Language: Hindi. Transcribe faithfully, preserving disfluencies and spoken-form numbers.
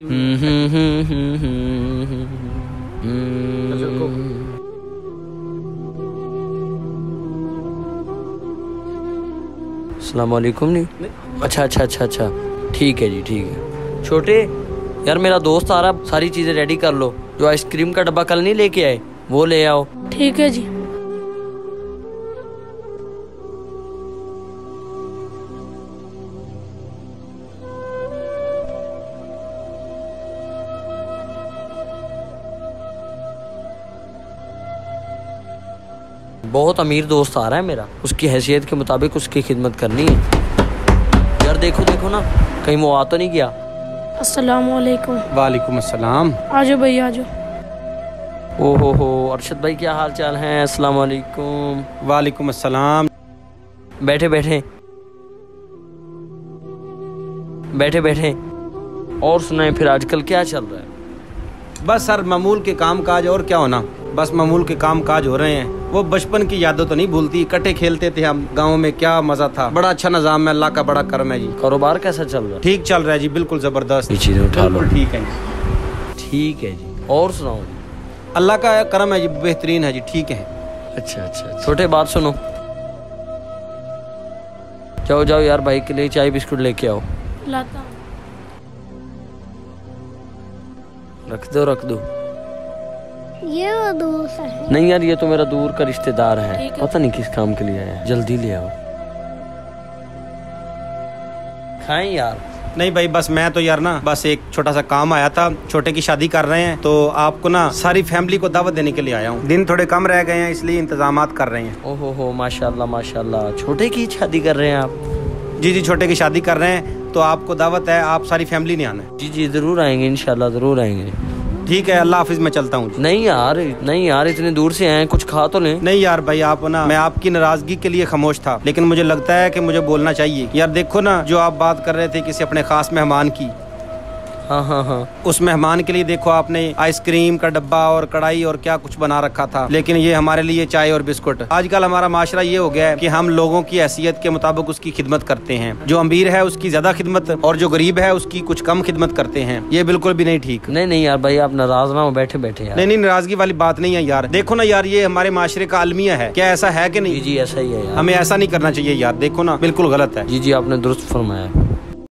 अस्सलाम वालेकुम। नहीं अच्छा अच्छा अच्छा अच्छा ठीक है जी, ठीक है। छोटे यार मेरा दोस्त आ रहा, सारी चीज़ें रेडी कर लो। जो आइसक्रीम का डब्बा कल नहीं लेके आए वो ले आओ। ठीक है जी। बहुत अमीर दोस्त आ रहा है मेरा, उसकी हैसियत के मुताबिक उसकी खिदमत करनी है। यार देखो देखो ना कहीं वो आ तो नहीं गया। अस्सलाम वालेकुम। वालेकुम अस्सलाम। आजो भाई आजो। ओ हो हो अरशद भाई क्या हाल चाल है? अस्सलाम वालेकुम। वालेकुम अस्सलाम। बैठे बैठे बैठे बैठे और सुनाए फिर आजकल क्या चल रहा है? बस सर मामूल के काम काज, और क्या होना, बस मामूल के काम काज हो रहे हैं। वो बचपन की यादें तो नहीं भूलती, इकट्ठे खेलते थे हम गाँव में, क्या मजा था। बड़ा अच्छा निजाम है, अल्लाह का बड़ा करम है जी। कारोबार कैसा चल रहा है? ठीक चल रहा है जी, बिल्कुल जबरदस्त। ये चीजें उठा लो। ठीक है ठीक है जी। और सुनाओ? अल्लाह का करम है जी, बेहतरीन है जी, ठीक है। अच्छा अच्छा। छोटे बात सुनो, जाओ जाओ यार भाई के लिए चाय बिस्कुट लेके आओ। लाता हूँ। रख दो रख दो। ये वो दोस्त है। नहीं यार ये तो मेरा दूर का रिश्तेदार है, है। पता नहीं किस काम के लिए आया है। जल्दी ले आओ। खाएं यार। नहीं भाई बस मैं तो यार ना बस एक छोटा सा काम आया था, छोटे की शादी कर रहे हैं तो आपको ना सारी फैमिली को दावत देने के लिए आया हूँ। दिन थोड़े कम रह गए हैं इसलिए इंतजामात कर रहे हैं। ओहो हो माशाल्लाह माशाल्लाह। छोटे की शादी कर रहे हैं आप? जी जी छोटे की शादी कर रहे हैं तो आपको दावत है, आप सारी फैमिली ने आना है। जी जी जरूर आएंगे, इंशाल्लाह जरूर आएंगे। ठीक है, अल्लाह हाफिज, मैं चलता हूँ। नहीं यार नहीं यार इतने दूर से आए, कुछ खा तो लें। नहीं यार भाई आप ना, मैं आपकी नाराजगी के लिए खामोश था, लेकिन मुझे लगता है कि मुझे बोलना चाहिए। यार देखो ना, जो आप बात कर रहे थे किसी अपने खास मेहमान की, हाँ हाँ हाँ, उस मेहमान के लिए देखो आपने आइसक्रीम का डब्बा और कढ़ाई और क्या कुछ बना रखा था, लेकिन ये हमारे लिए चाय और बिस्कुट। आजकल हमारा माशरा ये हो गया है कि हम लोगों की हैसियत के मुताबिक उसकी खिदमत करते हैं। जो अमीर है उसकी ज्यादा खिदमत और जो गरीब है उसकी कुछ कम खिदमत करते हैं। ये बिल्कुल भी नहीं ठीक। नहीं नहीं यार भाई आप नाराज ना हो, बैठे बैठे यार। नहीं नहीं नाराजगी वाली बात नहीं है यार। देखो ना यार ये हमारे माशरे का अलमिया है, क्या ऐसा है कि नहीं? जी जी ऐसा ही है यार। हमें ऐसा नहीं करना चाहिए यार, देखो ना बिल्कुल गलत है। जी जी आपने दुरुस्त फरमाया।